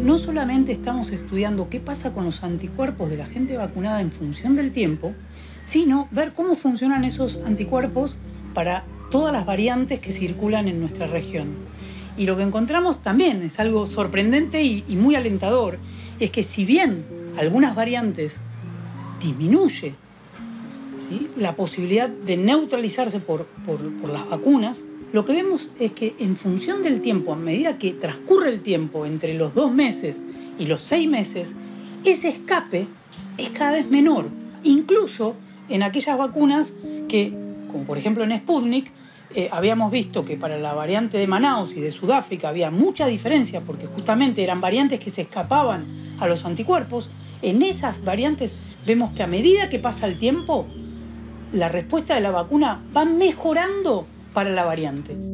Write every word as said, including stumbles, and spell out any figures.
no solamente estamos estudiando qué pasa con los anticuerpos de la gente vacunada en función del tiempo, sino ver cómo funcionan esos anticuerpos para todas las variantes que circulan en nuestra región. Y lo que encontramos también es algo sorprendente y, y muy alentador, es que si bien algunas variantes disminuye, ¿sí?, la posibilidad de neutralizarse por, por, por las vacunas, lo que vemos es que en función del tiempo, a medida que transcurre el tiempo entre los dos meses y los seis meses, ese escape es cada vez menor. Incluso en aquellas vacunas que, como por ejemplo en Sputnik, eh, habíamos visto que para la variante de Manaus y de Sudáfrica había mucha diferencia porque justamente eran variantes que se escapaban a los anticuerpos. En esas variantes vemos que a medida que pasa el tiempo, la respuesta de la vacuna va mejorando para la variante.